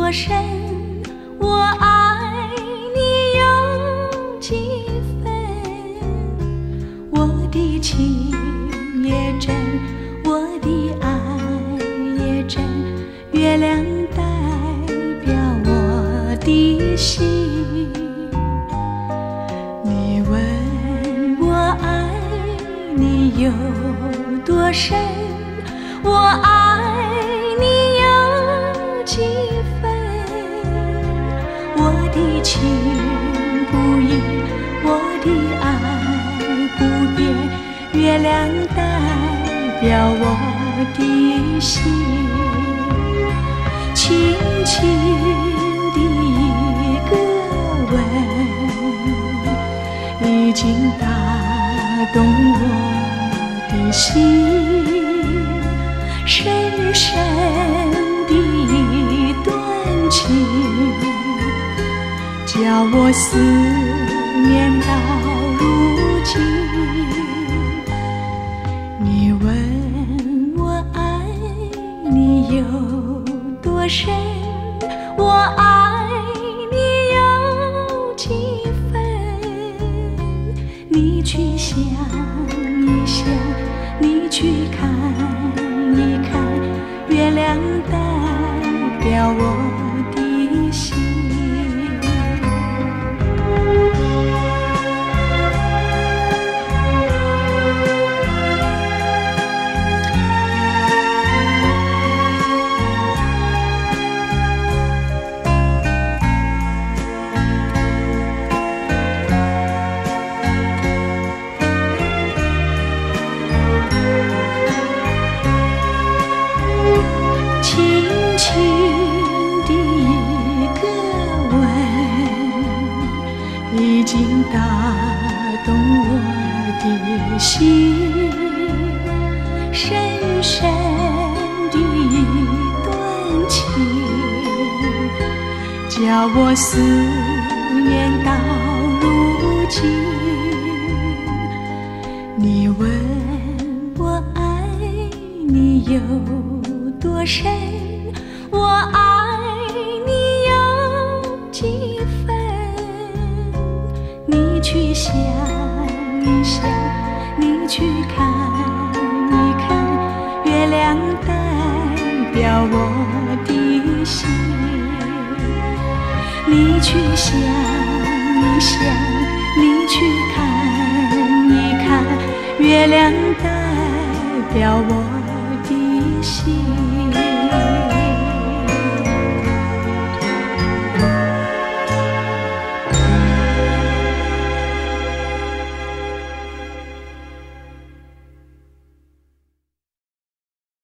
多深，我爱你有几分？我的情也真，我的爱也真，月亮代表我的心。你问我爱你有多深，我爱你有几分？我的情不移，我的爱不变，月亮代表我的心。轻轻的一个吻，已经打动我的心。深深的一段情，叫我思念到如今。你问我爱你有多深，我爱你有几分？你去想一想，你去看一看，月亮代表我的心。轻轻的一个吻，已经打动我的心。深深的一段情，叫我思念到如今。你问我爱你有多深，我爱你有几分？你去想一想，你去看一看，月亮代表我的心。你去想一想，你去看一看，月亮代表我